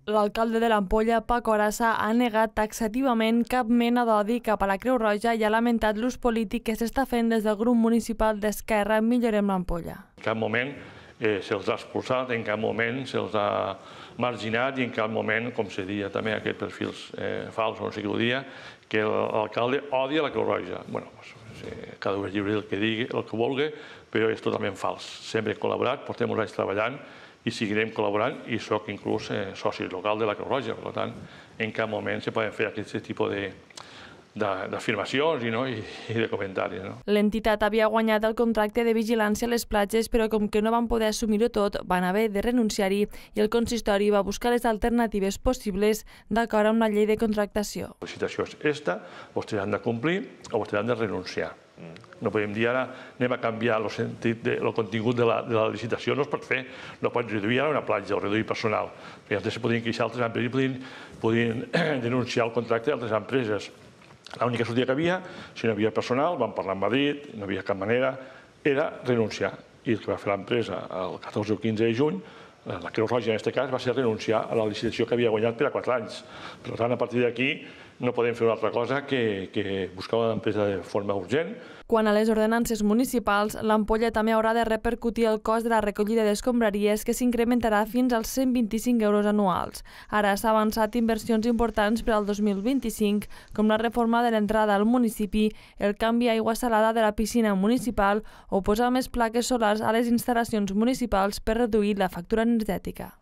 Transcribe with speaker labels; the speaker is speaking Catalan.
Speaker 1: L'alcalde de l'Ampolla, Paco Arassa, ha negat taxativament cap mena d'odi cap a la Creu Roja i ha lamentat l'ús polític que s'està fent des del grup municipal d'Esquerra Millorem l'Ampolla.
Speaker 2: En cap moment se'ls ha expulsat, en cap moment se'ls ha marginat i en cap moment, com se dia també aquests perfils falsos, no sé qui ho dia, que l'alcalde odia la Creu Roja. Cada un és lliure del que digui, el que vulgui, però és totalment fals. Sempre hem col·laborat, portem uns anys treballant i seguirem col·laborant i soc inclús soci local de la Creu Roja. Per tant, en cap moment se poden fer aquest tipus d'afirmacions i de comentaris.
Speaker 1: L'entitat havia guanyat el contracte de vigilància a les platges, però com que no van poder assumir-ho tot, van haver de renunciar-hi i el consistori va buscar les alternatives possibles d'acord amb la llei de contractació.
Speaker 2: La licitació és esta, vostès han de complir o vostès han de renunciar. No podem dir ara anem a canviar el contingut de la licitació, no es pot fer, no pots reduir ara una platja o reduir personal. Antes se podien queixar altres empreses, podien denunciar el contracte d'altres empreses. L'única sortida que havia, si no havia personal, vam parlar amb Madrid, no havia cap manera, era renunciar. I el que va fer l'empresa el 14 o 15 de juny, la Creu Roja en aquest cas, va ser renunciar a la licitació que havia guanyat per a 4 anys. Per tant, a partir d'aquí no podem fer una altra cosa que buscar una empresa de forma urgent.
Speaker 1: Quant a les ordenances municipals, l'Ampolla també haurà de repercutir el cost de la recollida d'escombraries, que s'incrementarà fins als 125 euros anuals. Ara s'ha avançat inversions importants per al 2025, com la reforma de l'entrada al municipi, el canvi a aigua salada de la piscina municipal o posar més plaques solars a les instal·lacions municipals per reduir la factura energètica.